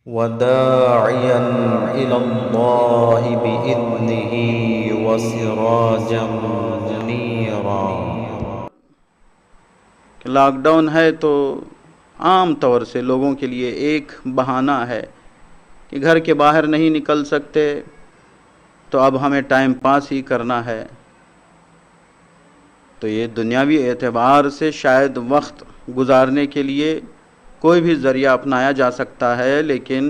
وداعيا إلى الله بإذنه وسراجا منيرا۔ لاک ڈاؤن ہے تو عام طور سے لوگوں کے لیے ایک بہانہ ہے کہ گھر کے باہر نہیں نکل سکتے تو اب ہمیں ٹائم پاس ہی کرنا ہے۔ تو یہ دنیاوی اعتبار سے شاید وقت گزارنے کے لیے کوئی بھی ذریعہ اپنایا جا سکتا ہے، لیکن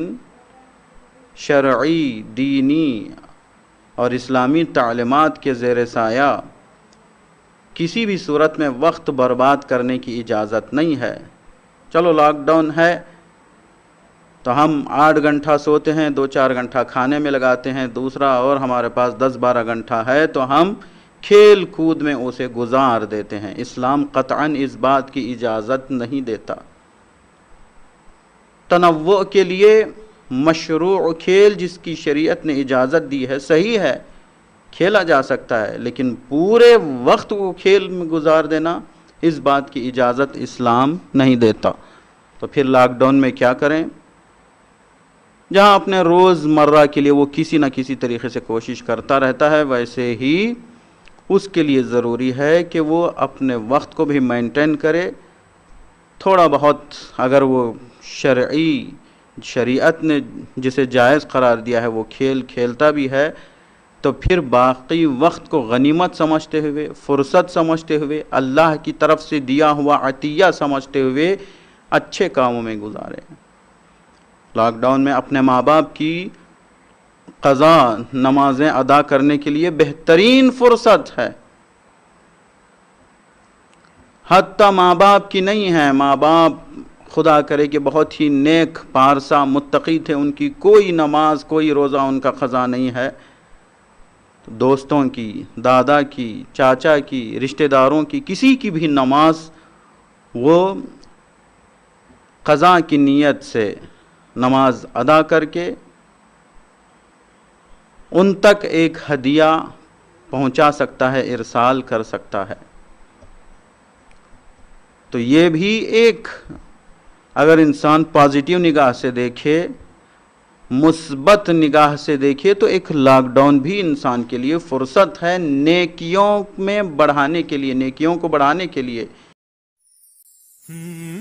شرعی، دینی اور اسلامی تعلیمات کے زیر سایہ کسی بھی صورت میں وقت برباد کرنے کی اجازت نہیں ہے۔ چلو لاک ڈاؤن ہے تو ہم 8 گھنٹہ سوتے ہیں، 2-4 گھنٹہ کھانے میں لگاتے ہیں، دوسرا اور ہمارے پاس 10-12 گھنٹہ ہے تو ہم کھیل کود میں اسے گزار دیتے ہیں۔ اسلام قطعاً اس بات کی اجازت نہیں دیتا۔ تنوع کے لیے مشروع کھیل جس کی شریعت نے اجازت دی ہے صحیح ہے، کھیلا جا سکتا ہے، لیکن پورے وقت کو کھیل میں گزار دینا اس بات کی اجازت اسلام نہیں دیتا۔ تو پھر لاک ڈاؤن میں کیا کریں؟ جہاں اپنے روز مرہ کے لیے وہ کسی نہ کسی طریقے سے کوشش کرتا رہتا ہے، ویسے ہی اس کے لیے ضروری ہے کہ وہ اپنے وقت کو بھی مینٹین کرے۔ تھوڑا بہت اگر وہ شریعت نے جسے جائز قرار دیا ہے وہ کھیل کھیلتا بھی ہے، تو پھر باقی وقت کو غنیمت سمجھتے ہوئے، فرصت سمجھتے ہوئے، اللہ کی طرف سے دیا ہوا عطیہ سمجھتے ہوئے اچھے کاموں میں گزارے۔ لاک ڈاؤن میں اپنے ماں باپ کی قضا نمازیں ادا کرنے کے لیے بہترین فرصت ہے۔ حتیٰ ماں باپ کی نہیں ہے، ماں باپ خدا کرے کہ بہت ہی نیک پارسا متقی تھے، ان کی کوئی نماز کوئی روزہ ان کا قضا نہیں ہے، دوستوں کی، دادا کی، چاچا کی، رشتہ داروں کی کسی کی بھی نماز وہ قضا کی نیت سے نماز ادا کر کے ان تک ایک ہدیہ پہنچا سکتا ہے، ارسال کر سکتا ہے۔ تو یہ بھی ایک اگر انسان پازیٹیو نگاہ سے دیکھے، مثبت نگاہ سے دیکھے، تو ایک لاک ڈاؤن بھی انسان کے لیے فرصت ہے نیکیوں میں بڑھانے کے لیے، نیکیوں کو بڑھانے کے لیے۔